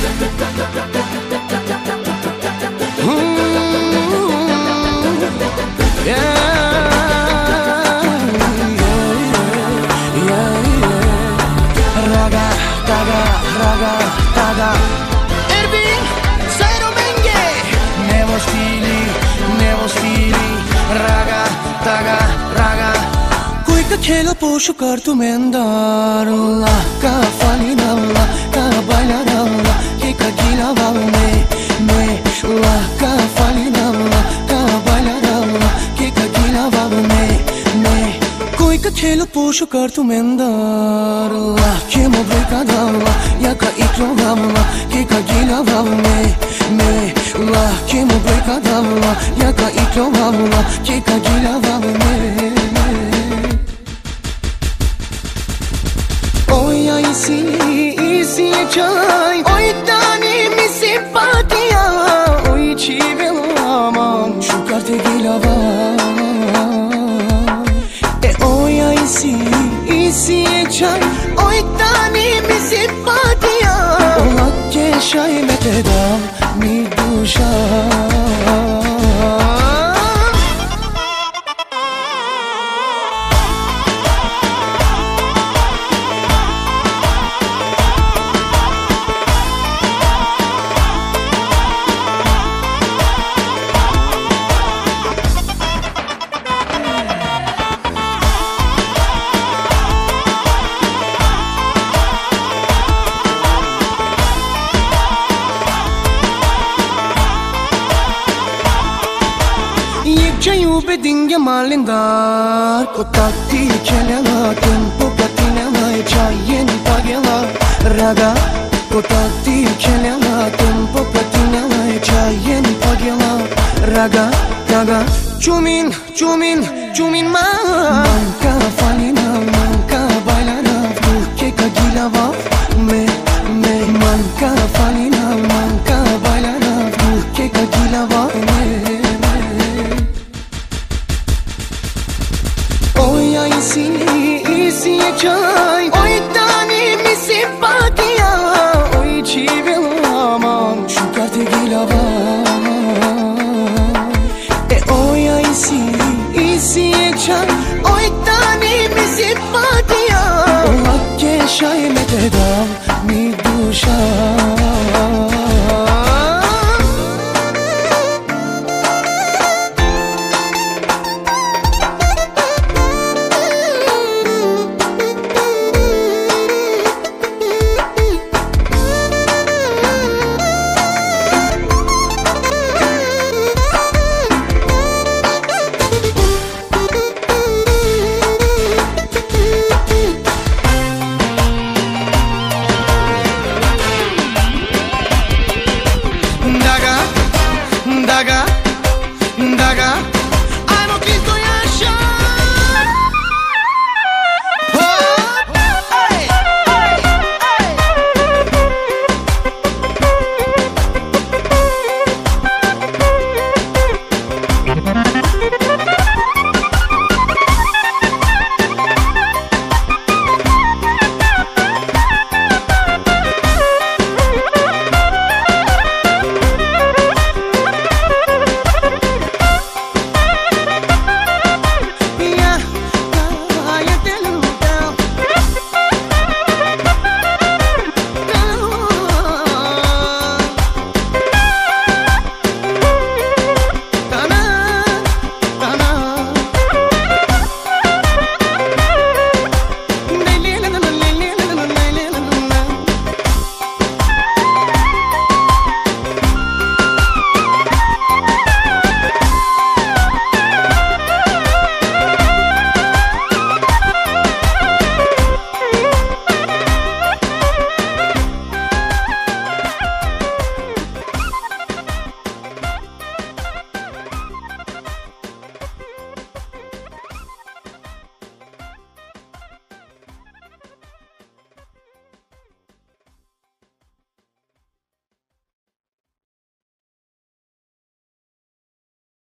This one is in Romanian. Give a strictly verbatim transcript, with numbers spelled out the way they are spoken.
Ervin, Zairo Menge, Nevo stili, Nevo stili, raga, taga, raga. Koy ka khelo poshu kar tu mendar, la ka fani dalla, ka baila dalla, ke ka gila valme, me la ka fani dalla, ka baila dalla, ke ka gila valme, me. Koy ka khelo poshu kar tu mendar, la ke mo breka dalla, ya ka iklo dalla, ke ka gila valme, me la ke mo breka dalla, ya ka iklo dalla, ke ka gila valme. Oi isi isi çay, oi tani mi simpatia, oi ci velamam şu karte gilava. E oi isi isi çay, oi tani mi simpatia, ola ke şay meteda mi duşa. Čaju bedinge malindar, ko takti kelela, tempo katinela, čajen pagela, raga. Ko takti kelela, tempo katinela, čajen pagela, raga, raga. Čumin, čumin, čumin ma, manka falina, manka bailana, tu ke ka gilava.